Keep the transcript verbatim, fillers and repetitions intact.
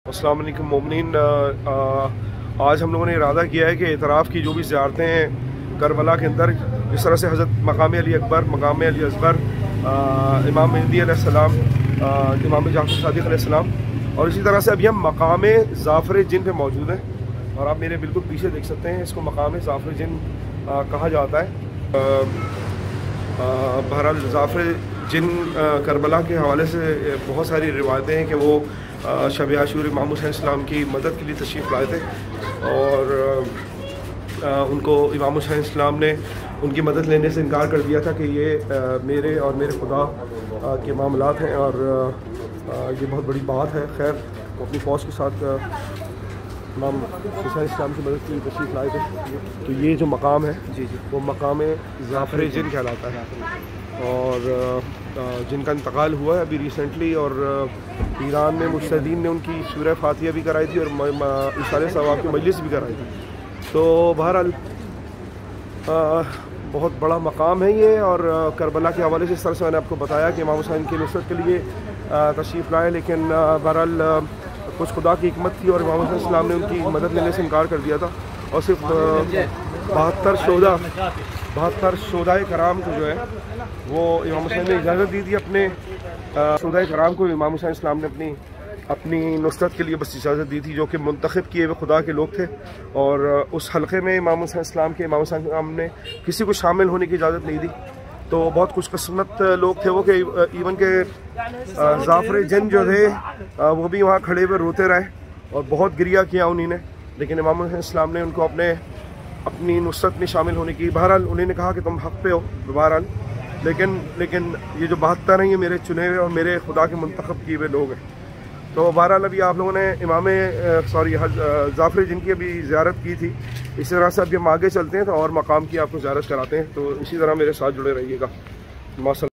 السلام علیکم مومنین، آج ہم لوگوں نے ارادہ کیا ہے کہ اعتراف کی جو بھی زیارتیں ہیں کربلا کے اندر، جس طرح سے حضرت مقام علی اکبر، مقام علی اصغر، امام مہدی علیہ السلام، امام جعفر صادق علیہ السلام، اور اسی طرح سے ابھی ہم مقام ظافر جن پہ موجود ہیں، اور آپ میرے بالکل پیچھے دیکھ سکتے ہیں، اس کو مقام ظافر جن کہا جاتا ہے۔ بہرحال ظافر جن کربلا کے حوالے سے بہت ساری روایتیں ہیں کہ وہ شب عاشور امام حسین السلام کی مدد کے لیے تشریف لائے تھے، اور ان کو امام حسین السلام نے ان کی مدد لینے سے انکار کر دیا تھا کہ یہ میرے اور میرے خدا کے معاملات ہیں، اور یہ بہت بڑی بات ہے۔ خیر، وہ اپنی فوج کے ساتھ امام حسین السلام کی مدد کے لیے تشریف لائے تھے، تو یہ جو مقام ہے جی جی وہ مقام ظافر جن کہلاتا ہے، اور جن کا انتقال ہوا ہے ابھی ریسنٹلی، اور ایران میں مجتہدین نے ان کی سورہ فاتحہ بھی کرائی تھی اور اشارے ثواب کی مجلس بھی کرائی تھی۔ تو بہرحال بہت بڑا مقام ہے یہ، اور کربلا کے حوالے سے اس طرح سے میں نے آپ کو بتایا کہ امام حسین کی نصرت کے لیے تشریف لائے، لیکن بہرحال کچھ خدا کی حکمت تھی اور امام حسین السلام نے ان کی مدد لینے سے انکار کر دیا تھا، اور صرف بہتر شہدا بہتر شہدائے کرام کو جو ہے وہ امام حسین نے اجازت دی تھی، اپنے شہدائے کرام کو امام حسین السلام نے اپنی اپنی نصرت کے لیے بس اجازت دی تھی، جو کہ منتخب کیے ہوئے خدا کے لوگ تھے، اور اس حلقے میں امام حسین السلام کے امام حسین السلام نے کسی کو شامل ہونے کی اجازت نہیں دی۔ تو بہت خوش قسمت لوگ تھے وہ کہ ایون کہ ظافر جن جو تھے وہ بھی وہاں کھڑے ہوئے روتے رہے اور بہت گریہ کیا انہی نے، لیکن امام حسین السلام نے ان کو اپنے اپنی نصرت میں شامل ہونے کی، بہرحال انہوں نے کہا کہ تم حق پہ ہو بہرحال، لیکن لیکن یہ جو بہتر ہیں یہ میرے چنے ہوئے اور میرے خدا کے منتخب کیے ہوئے لوگ ہیں۔ تو بہرحال ابھی آپ لوگوں نے امام سوری ظافر جن کی ابھی زیارت کی تھی، اسی طرح سے ابھی ہم آگے چلتے ہیں تو اور مقام کی آپ کو زیارت کراتے ہیں، تو اسی طرح میرے ساتھ جڑے رہیے گا۔